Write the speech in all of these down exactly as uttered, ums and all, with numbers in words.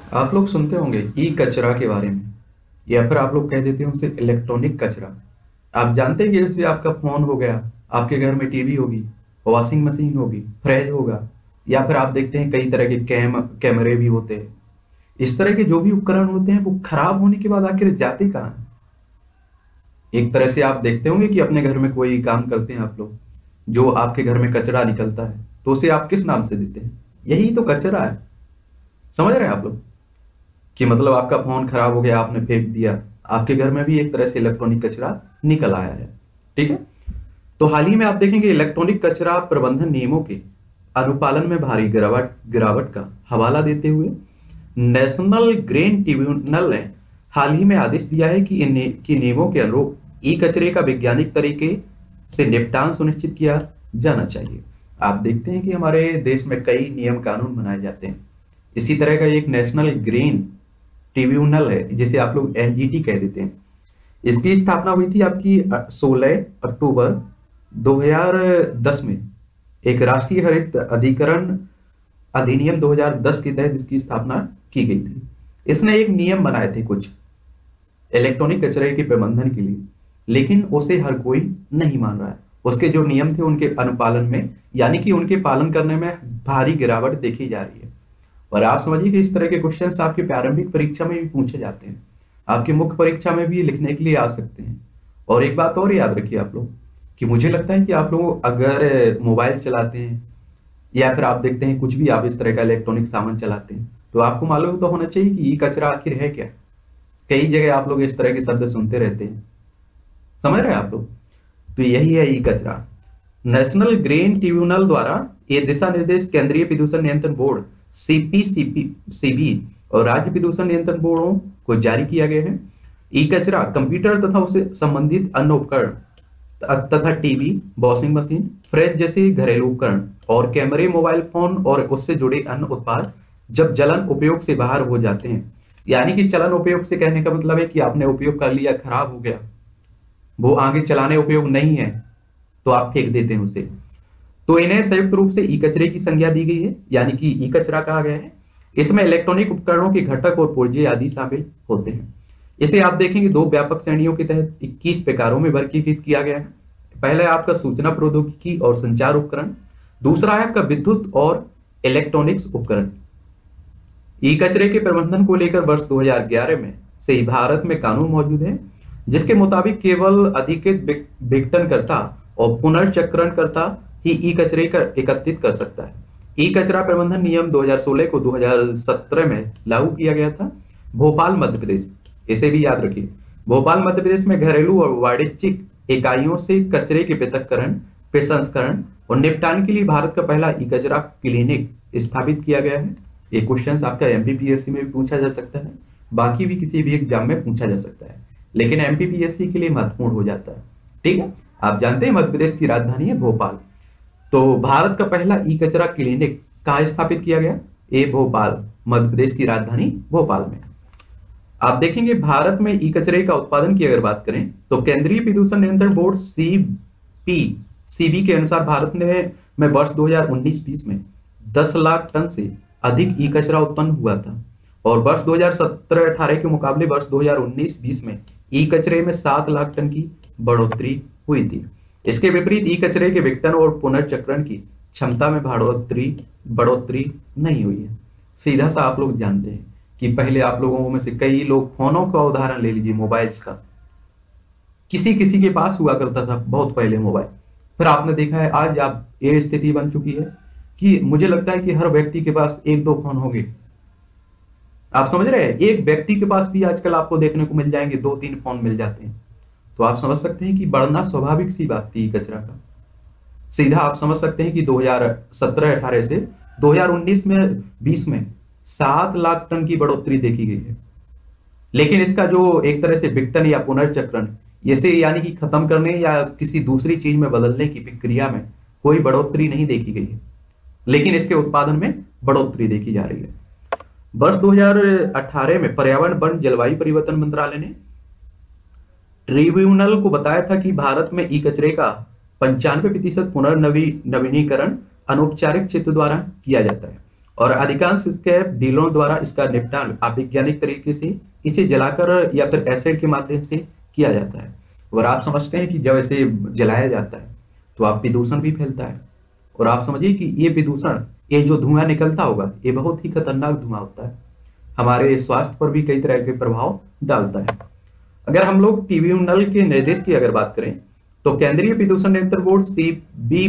आप लोग सुनते होंगे ई कचरा के बारे में, या फिर आप लोग कह देते हैं उसे इलेक्ट्रॉनिक कचरा। आप जानते हैं कि जैसे आपका फोन हो गया, आपके घर में टीवी होगी, वॉशिंग मशीन होगी, फ्रिज होगा, या फिर आप देखते हैं कई तरह के कैम कैमरे भी होते हैं। इस तरह के जो भी उपकरण होते हैं वो खराब होने के बाद आखिर जाते कहाँ हैं? एक तरह से आप देखते होंगे कि अपने घर में कोई काम करते हैं आप लोग, जो आपके घर में कचरा निकलता है तो उसे आप किस नाम से देते हैं? यही तो कचरा है। समझ रहे हैं आप लोग कि मतलब आपका फोन खराब हो गया, आपने फेंक दिया, आपके घर में भी एक तरह से इलेक्ट्रॉनिक कचरा निकल आया है। ठीक है। तो हाल ही में आप देखेंगे इलेक्ट्रॉनिक कचरा प्रबंधन नियमों के अनुपालन में भारी गिरावट गिरावट का हवाला देते हुए नेशनल ग्रीन ट्रिब्यूनल ने हाल ही में आदेश दिया है कि इन नि- कि नियमों के अनुरूप ई कचरे का वैज्ञानिक तरीके से निपटान सुनिश्चित किया जाना चाहिए। आप देखते हैं कि हमारे देश में कई नियम कानून बनाए जाते हैं। इसी तरह का एक नेशनल ग्रीन ट्रिब्यूनल है जिसे आप लोग एन जी टी कह देते हैं। इसकी स्थापना हुई थी आपकी सोलह अक्टूबर दो हज़ार दस में एक राष्ट्रीय हरित अधिकरण अधिनियम दो हज़ार दस के तहत इसकी स्थापना की गई थी। इसने एक नियम बनाए थे कुछ इलेक्ट्रॉनिक कचरे के प्रबंधन के लिए, लेकिन उसे हर कोई नहीं मान रहा है। उसके जो नियम थे उनके अनुपालन में, यानी कि उनके पालन करने में भारी गिरावट देखी जा रही है। और आप समझिए कि इस तरह के क्वेश्चंस आपकी प्रारंभिक परीक्षा में भी पूछे जाते हैं, आपकी मुख्य परीक्षा में भी लिखने के लिए आ सकते हैं। और एक बात और याद रखिए आप लोग कि मुझे लगता है कि आप लोग अगर मोबाइल चलाते हैं या फिर आप देखते हैं कुछ भी आप इस तरह का इलेक्ट्रॉनिक सामान चलाते हैं तो आपको मालूम तो होना चाहिए कि ई कचरा आखिर है क्या। कई जगह आप लोग इस तरह के शब्द सुनते रहते हैं। समझ रहे हैं आप लोग? तो यही है ई कचरा। नेशनल ग्रीन ट्रिब्यूनल द्वारा ये दिशा निर्देश केंद्रीय प्रदूषण नियंत्रण बोर्ड सीपी सीबी और राज्य प्रदूषण नियंत्रण बोर्डों को जारी किया गया है। ई कचरा कंप्यूटर तथा उससे संबंधित अन्य उपकरण तथा टीवी, वॉशिंग मशीन, फ्रिज जैसे घरेलू उपकरण और कैमरे, मोबाइल फोन और उससे जुड़े अन्य उत्पाद जब जलन उपयोग से बाहर हो जाते हैं, यानी कि चलन उपयोग से कहने का मतलब है कि आपने उपयोग कर लिया, खराब हो गया, वो आगे चलाने उपयोग नहीं है तो आप फेंक देते हैं उसे, तो इन्हें संयुक्त रूप से ई कचरे की संज्ञा दी गई है, यानी कि ई कचरा कहा गया है। इसमें इलेक्ट्रॉनिक उपकरणों के घटक और पुर्जे आदि शामिल होते हैं। इसे आप देखेंगे दो व्यापक श्रेणियों के तहत इक्कीस प्रकारों में वर्गीकृत किया गया है। पहला है आपका सूचना प्रौद्योगिकी और संचार उपकरण, दूसरा है आपका विद्युत और इलेक्ट्रॉनिक्स उपकरण। ई कचरे के प्रबंधन को लेकर वर्ष दो हज़ार ग्यारह में से ही भारत में कानून मौजूद है, जिसके मुताबिक केवल अधिकृत विघटनकर्ता और पुनर्चक्रणकर्ता ही ई कचरे का एकत्रित कर सकता है। ई कचरा प्रबंधन नियम दो हज़ार सोलह को दो हज़ार सत्रह में लागू किया गया था। भोपाल मध्य प्रदेश, इसे भी याद रखिए, भोपाल मध्य प्रदेश में घरेलू और वाणिज्यिक इकाइयों से कचरे के पृथक्करण, प्रसंस्करण और निपटान के लिए भारत का पहला ई कचरा क्लिनिक स्थापित किया गया है। ये क्वेश्चन आपका एमपीपीएससी में भी पूछा जा सकता है, बाकी भी किसी भी एग्जाम में पूछा जा सकता है, लेकिन एमपीपीएससी के लिए महत्वपूर्ण हो जाता है। ठीक है। आप जानते हैं मध्य प्रदेश की राजधानी है भोपाल। तो भारत का पहला ई कचरा क्लिनिक कहाँ स्थापित किया गया? ये भोपाल, मध्य प्रदेश की राजधानी भोपाल में। आप देखेंगे भारत में ई कचरे का उत्पादन की अगर बात करें तो केंद्रीय प्रदूषण नियंत्रण बोर्ड सीपी सीबी के अनुसार भारत में में वर्ष दो हज़ार उन्नीस बीस में दस लाख टन से अधिक ई कचरा उत्पन्न हुआ था, और वर्ष दो हज़ार सत्रह अठारह के मुकाबले वर्ष दो हज़ार उन्नीस बीस में ई कचरे में सात लाख टन की बढ़ोतरी हुई थी। इसके विपरीत ई कचरे के विघटन और पुनर्चक्रण की क्षमता में बढ़ोतरी बढ़ोतरी नहीं हुई है। सीधा सा आप लोग जानते हैं कि पहले आप लोगों में से कई लोग, फोनों का उदाहरण ले लीजिए, मोबाइल्स का, किसी किसी के पास हुआ करता था बहुत पहले मोबाइल, फिर आपने देखा है आज आप ये स्थिति बन चुकी है कि मुझे लगता है कि हर व्यक्ति के पास एक दो फोन होंगे। आप समझ रहे हैं? एक व्यक्ति के पास भी आजकल आपको देखने को मिल जाएंगे दो तीन फोन मिल जाते हैं। तो आप समझ सकते हैं कि बढ़ना स्वाभाविक सी बात थी कचरा का। सीधा आप समझ सकते हैं कि दो हज़ार सत्रह अठारह से दो हज़ार उन्नीस में बीस में सात लाख टन की बढ़ोतरी देखी गई है, लेकिन इसका जो एक तरह से विघटन या पुनर्चक्रण, इसे यानी कि खत्म करने या किसी दूसरी चीज में बदलने की प्रक्रिया में कोई बढ़ोतरी नहीं देखी गई है, लेकिन इसके उत्पादन में बढ़ोतरी देखी जा रही है। वर्ष दो हज़ार अठारह में पर्यावरण, वन, जलवायु परिवर्तन मंत्रालय ने ट्रिब्यूनल को बताया था कि भारत में ई कचरे का पंचानवे प्रतिशत पुनर्नवी नवीनीकरण अनौपचारिक क्षेत्र द्वारा किया जाता है और अधिकांश स्क्रैप डीलरों द्वारा इसका निपटान अवैज्ञानिक तरीके से इसे जलाकर या फिर एसिड के माध्यम से किया जाता है। और आप समझते हैं कि जब इसे जलाया जाता है तो आप प्रदूषण भी फैलता है। और आप समझिए कि ये प्रदूषण, ये जो धुआं निकलता होगा, ये बहुत ही खतरनाक धुआं होता है, हमारे स्वास्थ्य पर भी कई तरह के प्रभाव डालता है। अगर हम लोग ट्रिब्यूनल के निर्देश की अगर बात करें तो केंद्रीय प्रदूषण नियंत्रण बोर्ड सीबी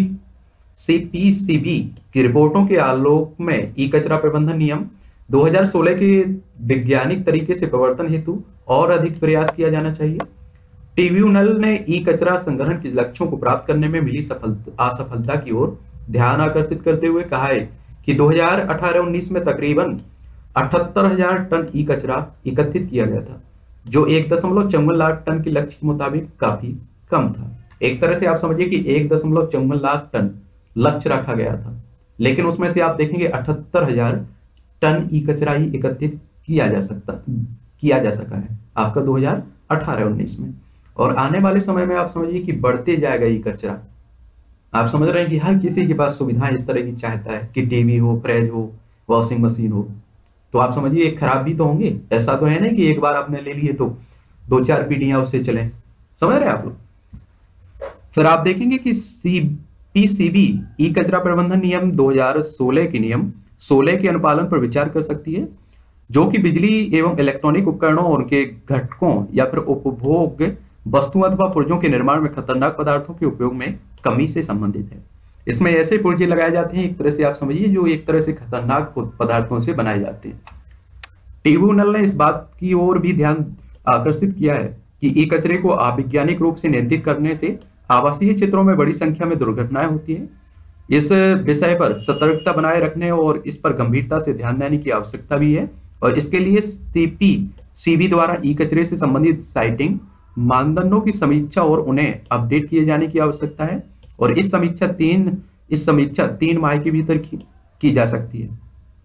सीपीसीबी की रिपोर्टों के आलोक में ई कचरा प्रबंधन नियम दो हज़ार सोलह के वैज्ञानिक तरीके से प्रवर्तन हेतु और अधिक प्रयास किया जाना चाहिए। ट्रिब्यूनल ने ई कचरा संग्रहण के लक्ष्यों को प्राप्त करने में मिली सफलता असफलता की ओर ध्यान आकर्षित करते हुए कहा है कि दो हज़ार अठारह उन्नीस में तकरीबन अठहत्तर हजार टन ई कचरा एकत्रित किया गया था, जो एक दशमलव चौवन लाख टन के लक्ष्य के मुताबिक काफी कम था। एक तरह से आप समझिए कि एक दशमलव चौवन लाख टन लक्ष्य रखा गया था, लेकिन उसमें से आप देखेंगे अठहत्तर हजार टन ई कचरा ही एकत्रित किया जा सकता किया जा सका है आपका दो हज़ार अठारह उन्नीस में। और आने वाले समय में आप समझिए कि बढ़ते जाएगा ई कचरा। आप समझ रहे हैं कि हर किसी के पास सुविधाएं इस तरह की चाहता है कि टीवी हो, फ्रिज हो, वॉशिंग मशीन हो, तो आप समझिए खराब भी तो होंगे। ऐसा तो है नहीं कि एक बार आपने ले लिए तो दो चार पीढ़ियां उससे चलें। समझ रहे हैं आप लोग। फिर आप देखेंगे कि सीपीसीबी ई कचरा प्रबंधन नियम दो हज़ार सोलह के नियम सोलह के अनुपालन पर विचार कर सकती है, जो कि बिजली एवं इलेक्ट्रॉनिक उपकरणों और उनके घटकों या फिर उपभोग वस्तुओं अथवा पुर्जों के निर्माण में खतरनाक पदार्थों के उपयोग में कमी से संबंधित है। इसमें ऐसे पुर्जे लगाए जाते हैं, एक तरह से आप समझिए, जो एक तरह से खतरनाक पदार्थों से बनाए जाते हैं। ट्रिब्यूनल ने इस बात की ओर भी ध्यान आकर्षित किया है कि ई कचरे को अवैज्ञानिक रूप से नियंत्रित करने से आवासीय क्षेत्रों में बड़ी संख्या में दुर्घटनाएं होती है। इस विषय पर सतर्कता बनाए रखने और इस पर गंभीरता से ध्यान देने की आवश्यकता भी है, और इसके लिए सीपीसीबी द्वारा ई कचरे से संबंधित साइटिंग मानदंडों की समीक्षा और उन्हें अपडेट किए जाने की आवश्यकता है। और इस समीक्षा तीन इस समीक्षा तीन माह के भीतर की, की जा सकती है।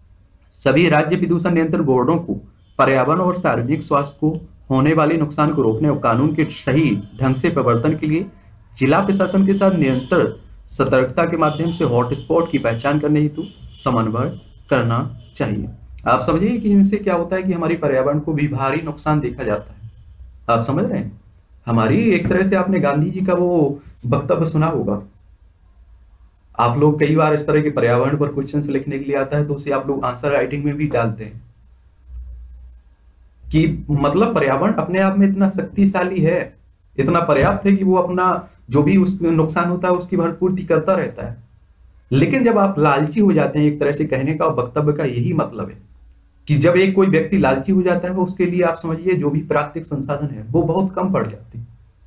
सभी राज्य प्रदूषण नियंत्रण बोर्डों को पर्यावरण और सार्वजनिक स्वास्थ्य को होने वाले नुकसान को रोकने और कानून के सही ढंग से प्रवर्तन के लिए जिला प्रशासन के साथ निरंतर सतर्कता के माध्यम से हॉटस्पॉट की पहचान करने हेतु समन्वय करना चाहिए। आप समझिए कि इनसे क्या होता है कि हमारी पर्यावरण को भी भारी नुकसान देखा जाता है। आप समझ रहे हैं, हमारी एक तरह से आपने गांधी जी का वो वक्तव्य सुना होगा। आप लोग कई बार इस तरह के पर्यावरण पर क्वेश्चन लिखने के लिए आता है तो उसे आप लोग आंसर राइटिंग में भी डालते हैं कि मतलब पर्यावरण अपने आप में इतना शक्तिशाली है, इतना पर्याप्त है कि वो अपना जो भी उसका नुकसान होता है उसकी भरपूर्ति करता रहता है। लेकिन जब आप लालची हो जाते हैं, एक तरह से कहने का वक्तव्य का यही मतलब है कि जब एक कोई व्यक्ति लालची हो जाता है वो उसके लिए आप समझिए जो भी प्राकृतिक संसाधन है वो बहुत कम पड़ जाते हैं।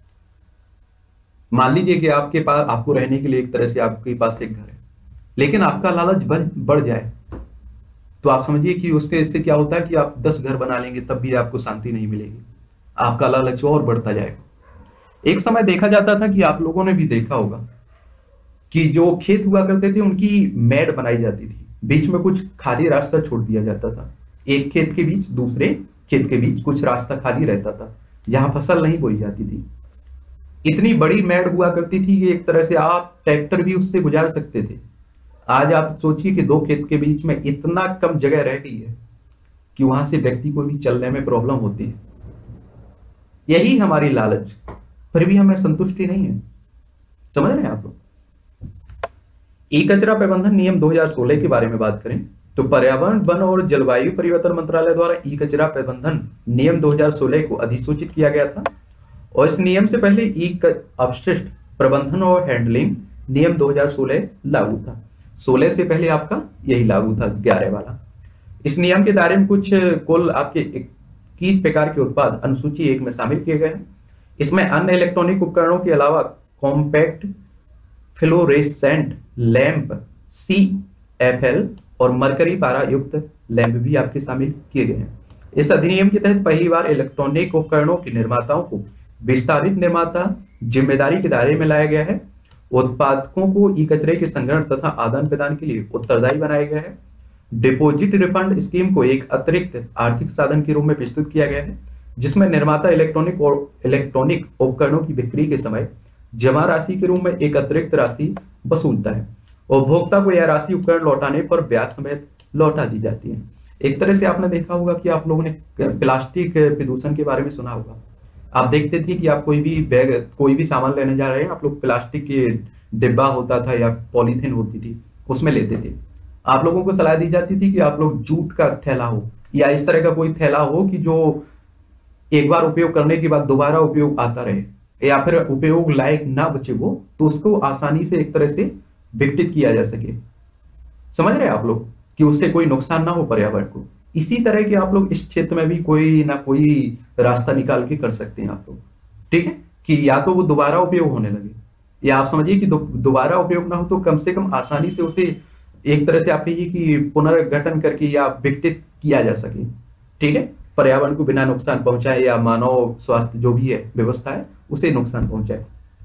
मान लीजिए कि आपके पास आपको रहने के लिए एक तरह से आपके पास एक घर है, लेकिन आपका लालच बढ़ जाए तो आप समझिए कि उसके इससे क्या होता है कि आप दस घर बना लेंगे तब भी आपको शांति नहीं मिलेगी, आपका लालच और बढ़ता जाएगा। एक समय देखा जाता था कि आप लोगों ने भी देखा होगा कि जो खेत हुआ करते थे उनकी मैड बनाई जाती थी, बीच में कुछ खाली रास्ता छोड़ दिया जाता था, एक खेत के बीच दूसरे खेत के बीच कुछ रास्ता खाली रहता था जहां फसल नहीं बोई जाती थी। इतनी बड़ी मैड हुआ करती थी कि एक तरह से आप ट्रैक्टर भी उससे गुजार सकते थे। आज आप सोचिए कि दो खेत के बीच में इतना कम जगह रह गई है कि वहां से व्यक्ति को भी चलने में प्रॉब्लम होती है। यही हमारी लालच, फिर भी हमें संतुष्टि नहीं है। समझ रहे हैं आप लोग। ई कचरा प्रबंधन नियम दो हज़ार सोलह के बारे में बात करें तो पर्यावरण, वन और जलवायु परिवर्तन मंत्रालय द्वारा ई कचरा प्रबंधन नियम दो हज़ार सोलह को अधिसूचित किया गया था, और इस नियम से पहले ई अपशिष्ट प्रबंधन और हैंडलिंग नियम दो हज़ार सोलह लागू था। सोलह से पहले आपका यही लागू था, ग्यारह वाला। इस नियम के दायरे में कुछ कुल आपके इक्कीस प्रकार के उत्पाद अनुसूची एक में शामिल किए गए हैं। इसमें अन्य इलेक्ट्रॉनिक उपकरणों के अलावा compact fluorescent lamp, C F L और मरकरी पारा युक्त लैंप भी आपके शामिल किए गए हैं। इस अधिनियम के तहत पहली बार इलेक्ट्रॉनिक उपकरणों के निर्माताओं को विस्तारित निर्माता जिम्मेदारी के दायरे में लाया गया है। उत्पादकों को ई कचरे के संग्रहण तथा आदान प्रदान के लिए उत्तरदायी बनाया गया है। डिपोजिट रिफंड स्कीम को एक अतिरिक्त आर्थिक साधन के रूप में प्रस्तुत किया गया है, जिसमें निर्माता इलेक्ट्रॉनिक और इलेक्ट्रॉनिक उपकरणों की बिक्री के समय जमा राशि के रूप में एक अतिरिक्त राशि वसूलता है। उपभोक्ता को यह राशि उपकरण लौटाने पर ब्याज समेत लौटा दी जाती है। एक तरह से आपने देखा होगा कि आप लोगों ने प्लास्टिक प्रदूषण के बारे में सुना होगा। आप देखते थे कि आप कोई भी बैग, कोई भी सामान लेने जा रहे हैं, आप लोग प्लास्टिक के डिब्बा होता था या पॉलीथीन होती थी, उसमें लेते थे। आप लोगों को सलाह दी जाती थी कि आप लोग जूट का थैला हो या इस तरह का कोई थैला हो कि जो एक बार उपयोग करने के बाद दोबारा उपयोग आता रहे, या फिर उपयोग लायक ना बचे वो, तो उसको आसानी से एक तरह से विघटित किया जा सके। समझ रहे हैं आप लोग कि उससे कोई नुकसान ना हो पर्यावरण को। इसी तरह के आप लोग इस क्षेत्र में भी कोई ना कोई रास्ता निकाल के कर सकते हैं आप लोग, ठीक है, कि या तो वो दोबारा उपयोग होने लगे, या आप समझिए कि दोबारा उपयोग ना हो तो कम से कम आसानी से उसे एक तरह से आप कहिए कि पुनर्गठन करके या विघटित किया जा सके, ठीक है, पर्यावरण को बिना नुकसान पहुंचाए या मानव स्वास्थ्य जो भी है व्यवस्था है उसे नुकसान पहुंचाए।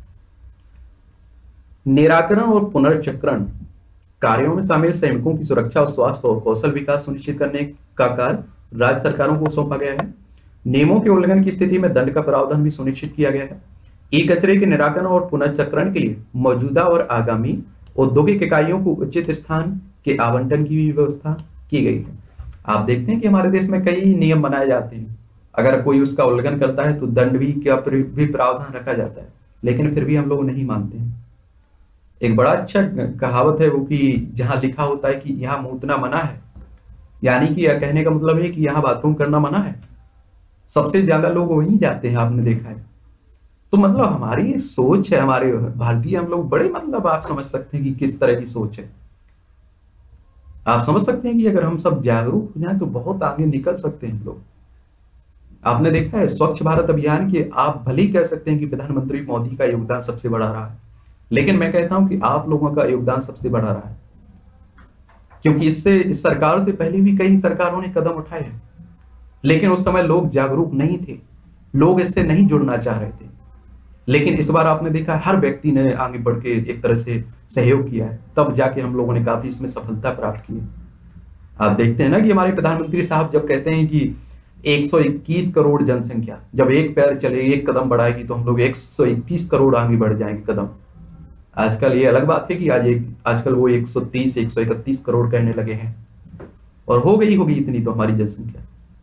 निराकरण और पुनर्चक्रण कार्यों में शामिल श्रमिकों की सुरक्षा और स्वास्थ्य और कौशल विकास सुनिश्चित करने का कार्य राज्य सरकारों को सौंपा गया है। नियमों के उल्लंघन की स्थिति में दंड का प्रावधान भी सुनिश्चित किया गया है। ई कचरे के निराकरण और पुनर्चक्रण के लिए मौजूदा और आगामी औद्योगिक इकाइयों को उचित स्थान के आवंटन की भी व्यवस्था की गई है। आप देखते हैं कि हमारे देश में कई नियम बनाए जाते हैं, अगर कोई उसका उल्लंघन करता है तो दंड भी क्या भी प्रावधान रखा जाता है, लेकिन फिर भी हम लोग नहीं मानते हैं। एक बड़ा अच्छा कहावत है वो कि जहां लिखा होता है कि यहाँ मूतना मना है, यानी कि यह कहने का मतलब है कि यहाँ बाथरूम करना मना है, सबसे ज्यादा लोग वहीं जाते हैं, आपने देखा है। तो मतलब हमारी सोच है, हमारे भारतीय हम लोग बड़े, मतलब आप समझ सकते हैं कि किस तरह की सोच है। आप समझ सकते हैं कि अगर हम सब जागरूक हो जाएं तो बहुत आगे निकल सकते हैं हम लोग। आपने देखा है स्वच्छ भारत अभियान के, आप भले ही कह सकते हैं कि प्रधानमंत्री मोदी का योगदान सबसे बड़ा रहा है, लेकिन मैं कहता हूं कि आप लोगों का योगदान सबसे बड़ा रहा है, क्योंकि इससे इस सरकार से पहले भी कई सरकारों ने कदम उठाए हैं, लेकिन उस समय लोग जागरूक नहीं थे, लोग इससे नहीं जुड़ना चाह रहे थे। लेकिन इस बार आपने देखा हर व्यक्ति ने आगे बढ़ के एक तरह से सहयोग किया है, तब जाके हम लोगों ने काफी इसमें सफलता प्राप्त की है। आप देखते हैं ना कि हमारे प्रधानमंत्री साहब जब कहते हैं कि एक सौ इक्कीस करोड़ जनसंख्या जब एक पैर चले, एक कदम बढ़ाएगी, तो हम लोग एक सौ इक्कीस करोड़ आगे बढ़ जाएंगे कदम। आजकल ये अलग बात है कि आज एक आजकल वो एक सौ तीस एक सौ इकतीस करोड़ कहने लगे हैं, और हो गई होगी इतनी तो हमारी जनसंख्या।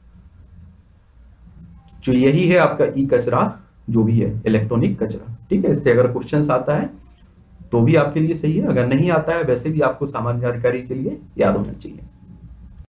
जो यही है आपका ई कचरा, जो भी है इलेक्ट्रॉनिक कचरा, ठीक है। इससे अगर क्वेश्चंस आता है तो भी आपके लिए सही है, अगर नहीं आता है वैसे भी आपको सामान्य जानकारी के लिए याद होना चाहिए।